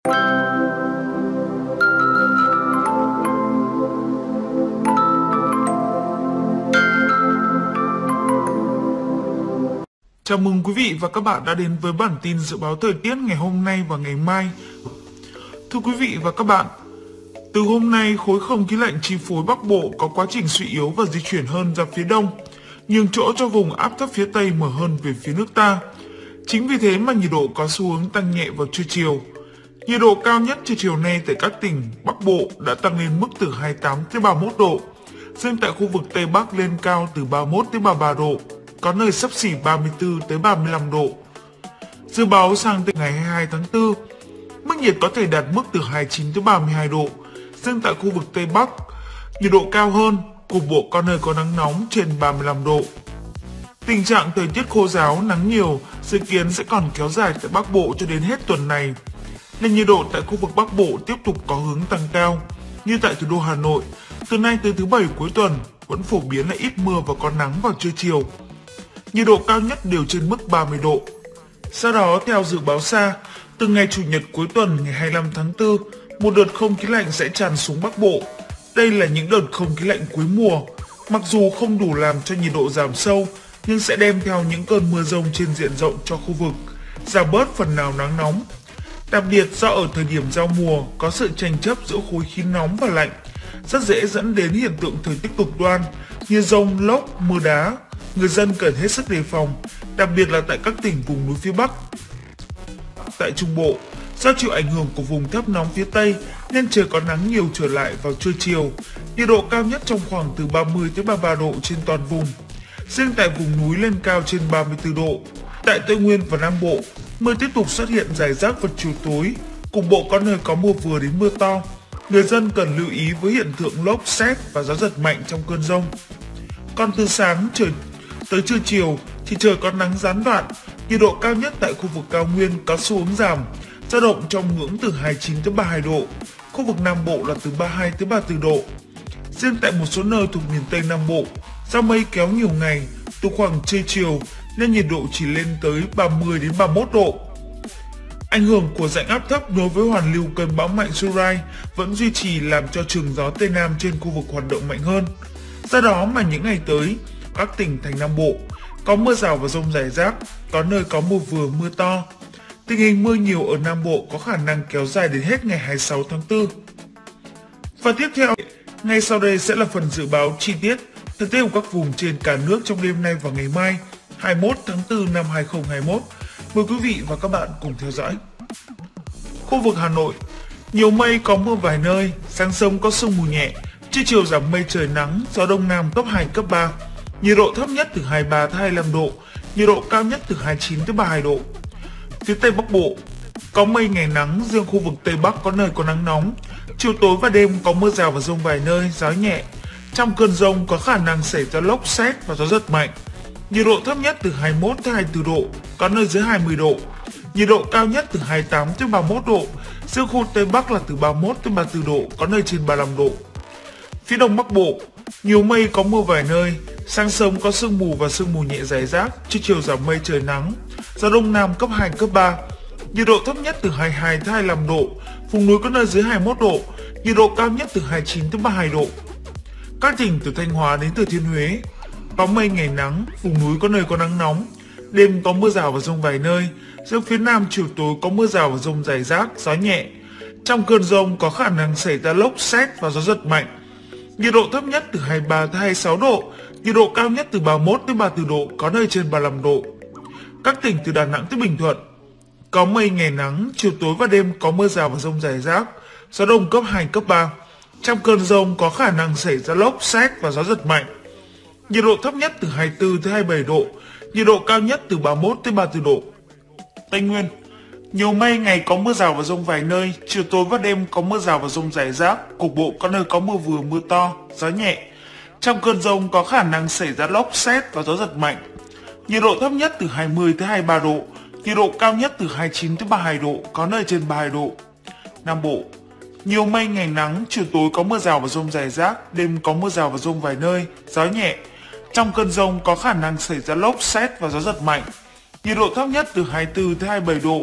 Chào mừng quý vị và các bạn đã đến với bản tin dự báo thời tiết ngày hôm nay và ngày mai. Thưa quý vị và các bạn, từ hôm nay khối không khí lạnh chi phối Bắc Bộ có quá trình suy yếu và di chuyển hơn ra phía đông, nhường chỗ cho vùng áp thấp phía Tây mở hơn về phía nước ta. Chính vì thế mà nhiệt độ có xu hướng tăng nhẹ vào trưa chiều. Nhiệt độ cao nhất trưa chiều nay tại các tỉnh Bắc Bộ đã tăng lên mức từ 28 tới 31 độ, riêng tại khu vực Tây Bắc lên cao từ 31 tới 33 độ. Có nơi xấp xỉ 34 tới 35 độ. Dự báo sang tới ngày 22 tháng 4, mức nhiệt có thể đạt mức từ 29 tới 32 độ. Riêng tại khu vực Tây Bắc, nhiệt độ cao hơn, cục bộ có nơi có nắng nóng trên 35 độ. Tình trạng thời tiết khô ráo, nắng nhiều dự kiến sẽ còn kéo dài tại Bắc Bộ cho đến hết tuần này. Nên nhiệt độ tại khu vực Bắc Bộ tiếp tục có hướng tăng cao. Như tại thủ đô Hà Nội, từ nay tới thứ Bảy cuối tuần vẫn phổ biến là ít mưa và có nắng vào trưa chiều. Nhiệt độ cao nhất đều trên mức 30 độ. Sau đó, theo dự báo xa, từ ngày Chủ nhật cuối tuần ngày 25 tháng 4, một đợt không khí lạnh sẽ tràn xuống Bắc Bộ. Đây là những đợt không khí lạnh cuối mùa. Mặc dù không đủ làm cho nhiệt độ giảm sâu, nhưng sẽ đem theo những cơn mưa rông trên diện rộng cho khu vực, giảm bớt phần nào nắng nóng. Đặc biệt do ở thời điểm giao mùa có sự tranh chấp giữa khối khí nóng và lạnh, rất dễ dẫn đến hiện tượng thời tiết cực đoan như dông, lốc, mưa đá. Người dân cần hết sức đề phòng, đặc biệt là tại các tỉnh vùng núi phía Bắc. Tại Trung Bộ, do chịu ảnh hưởng của vùng thấp nóng phía Tây nên trời có nắng nhiều trở lại vào trưa chiều, nhiệt độ cao nhất trong khoảng từ 30 tới 33 độ trên toàn vùng. Riêng tại vùng núi lên cao trên 34 độ. Tại Tây Nguyên và Nam Bộ, mưa tiếp tục xuất hiện rải rác vào chiều tối, cục bộ có nơi có mưa vừa đến mưa to. Người dân cần lưu ý với hiện tượng lốc, sét và gió giật mạnh trong cơn dông. Còn từ sáng tới trưa chiều thì trời có nắng gián đoạn, nhiệt độ cao nhất tại khu vực cao nguyên có xu hướng giảm, dao động trong ngưỡng từ 29 tới 32 độ, khu vực Nam Bộ là từ 32 tới 34 độ. Riêng tại một số nơi thuộc miền Tây Nam Bộ, do mây kéo nhiều ngày, từ khoảng trưa chiều nên nhiệt độ chỉ lên tới 30 đến 31 độ. Ảnh hưởng của rãnh áp thấp đối với hoàn lưu cơn bão mạnh Surai vẫn duy trì làm cho trường gió Tây Nam trên khu vực hoạt động mạnh hơn. Do đó mà những ngày tới, các tỉnh thành Nam Bộ có mưa rào và dông rải rác, có nơi có mưa vừa mưa to. Tình hình mưa nhiều ở Nam Bộ có khả năng kéo dài đến hết ngày 26 tháng 4. Và tiếp theo, ngay sau đây sẽ là phần dự báo chi tiết thời tiết của các vùng trên cả nước trong đêm nay và ngày mai, 21 tháng 4 năm 2021. Mời quý vị và các bạn cùng theo dõi. Khu vực Hà Nội, nhiều mây có mưa vài nơi, sáng sớm có sương mù nhẹ, trưa chiều giảm mây trời nắng, gió đông nam cấp 2, cấp 3. Nhiệt độ thấp nhất từ 23 tới 25 độ, nhiệt độ cao nhất từ 29 tới 32 độ. Phía Tây Bắc Bộ, có mây ngày nắng, riêng khu vực Tây Bắc có nơi có nắng nóng. Chiều tối và đêm có mưa rào và dông vài nơi, gió nhẹ. Trong cơn dông có khả năng xảy ra lốc, sét và gió giật mạnh. Nhiệt độ thấp nhất từ 21 tới 24 độ, có nơi dưới 20 độ. Nhiệt độ cao nhất từ 28 tới 31 độ, riêng khu Tây Bắc là từ 31 tới 34 độ, có nơi trên 35 độ. Phía Đông Bắc Bộ, nhiều mây có mưa vài nơi, sáng sớm có sương mù và sương mù nhẹ rải rác, trưa chiều giảm mây trời nắng, gió đông nam cấp 2, cấp 3. Nhiệt độ thấp nhất từ 22 tới 25 độ, vùng núi có nơi dưới 21 độ, nhiệt độ cao nhất từ 29 tới 32 độ. Các tỉnh từ Thanh Hóa đến Thừa Thiên Huế, có mây ngày nắng, vùng núi có nơi có nắng nóng, đêm có mưa rào và dông vài nơi, riêng phía Nam chiều tối có mưa rào và dông rải rác, gió nhẹ. Trong cơn dông có khả năng xảy ra lốc, sét và gió giật mạnh. Nhiệt độ thấp nhất từ 23 tới 26 độ, nhiệt độ cao nhất từ 31 tới 34 độ, có nơi trên 35 độ. Các tỉnh từ Đà Nẵng tới Bình Thuận, có mây ngày nắng, chiều tối và đêm có mưa rào và dông rải rác, gió đông cấp 2, cấp 3. Trong cơn dông có khả năng xảy ra lốc, sét và gió giật mạnh. Nhiệt độ thấp nhất từ 24 tới 27 độ, nhiệt độ cao nhất từ 31 tới 34 độ. Tây Nguyên, nhiều mây, ngày có mưa rào và dông vài nơi, chiều tối và đêm có mưa rào và dông rải rác, cục bộ có nơi có mưa vừa mưa to, gió nhẹ. Trong cơn dông có khả năng xảy ra lốc, sét và gió giật mạnh. Nhiệt độ thấp nhất từ 20 tới 23 độ, nhiệt độ cao nhất từ 29 tới 32 độ, có nơi trên 32 độ. Nam Bộ, nhiều mây, ngày nắng, chiều tối có mưa rào và dông rải rác, đêm có mưa rào và dông vài nơi, gió nhẹ. Trong cơn dông có khả năng xảy ra lốc, sét và gió giật mạnh. Nhiệt độ thấp nhất từ 24 tới 27 độ,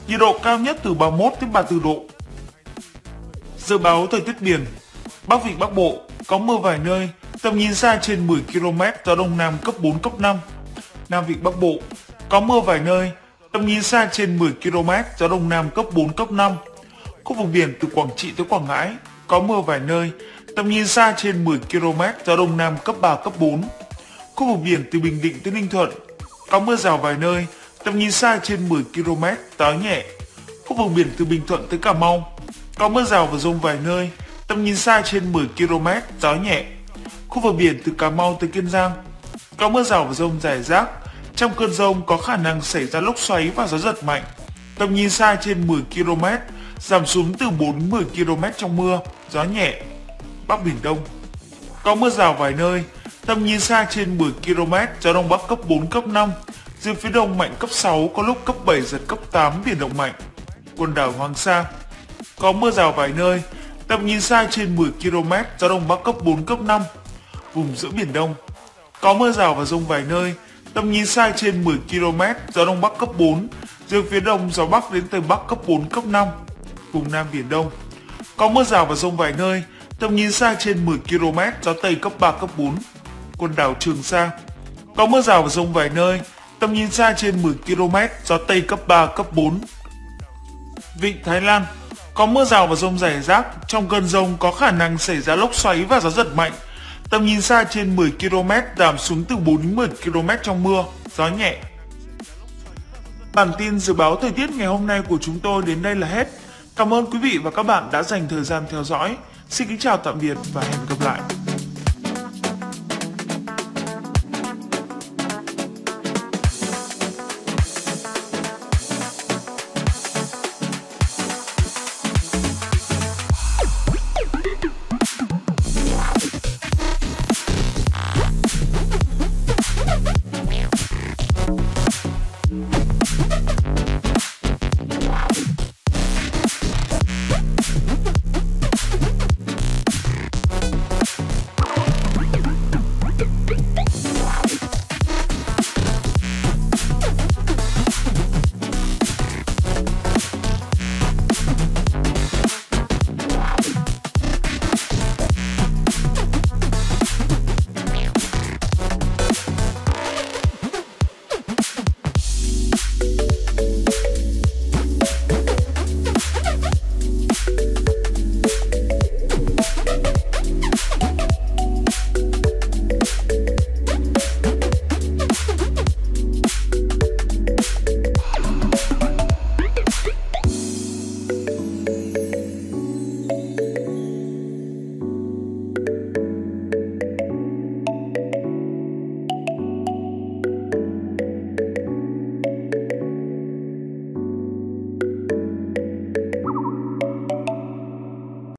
nhiệt độ cao nhất từ 31 đến 34 độ. Dự báo thời tiết biển. Bắc Vịnh Bắc Bộ có mưa vài nơi, tầm nhìn xa trên 10 km, gió Đông Nam cấp 4, cấp 5. Nam Vịnh Bắc Bộ có mưa vài nơi, tầm nhìn xa trên 10 km, gió Đông Nam cấp 4, cấp 5. Khu vực biển từ Quảng Trị tới Quảng Ngãi có mưa vài nơi, tầm nhìn xa trên 10 km, gió Đông Nam cấp 3, cấp 4. Khu vực biển từ Bình Định tới Ninh Thuận có mưa rào vài nơi, tầm nhìn xa trên 10 km, gió nhẹ. Khu vực biển từ Bình Thuận tới Cà Mau có mưa rào và dông vài nơi, tầm nhìn xa trên 10 km, gió nhẹ. Khu vực biển từ Cà Mau tới Kiên Giang có mưa rào và dông rải rác. Trong cơn dông có khả năng xảy ra lốc xoáy và gió giật mạnh. Tầm nhìn xa trên 10 km, giảm xuống từ 4-10 km trong mưa, gió nhẹ. Bắc Biển Đông có mưa rào vài nơi, tầm nhìn xa trên 10 km, gió Đông Bắc cấp 4, cấp 5. Riêng phía Đông mạnh cấp 6, có lúc cấp 7, giật cấp 8, biển động mạnh. Quần đảo Hoàng Sa có mưa rào vài nơi, tầm nhìn xa trên 10 km, gió Đông Bắc cấp 4, cấp 5. Vùng giữa Biển Đông có mưa rào và dông vài nơi, tầm nhìn xa trên 10 km, gió Đông Bắc cấp 4, riêng phía Đông gió Bắc đến Tây Bắc cấp 4, cấp 5. Vùng Nam Biển Đông có mưa rào và dông vài nơi, tầm nhìn xa trên 10 km, gió Tây cấp 3, cấp 4. Quần đảo Trường Sa có mưa rào và dông vài nơi, tầm nhìn xa trên 10 km, gió Tây cấp 3, cấp 4. Vịnh Thái Lan có mưa rào và dông rải rác, trong cơn dông có khả năng xảy ra lốc xoáy và gió giật mạnh. Tầm nhìn xa trên 10 km, giảm xuống từ 4 đến 10 km trong mưa, gió nhẹ. Bản tin dự báo thời tiết ngày hôm nay của chúng tôi đến đây là hết. Cảm ơn quý vị và các bạn đã dành thời gian theo dõi. Xin kính chào tạm biệt và hẹn gặp lại.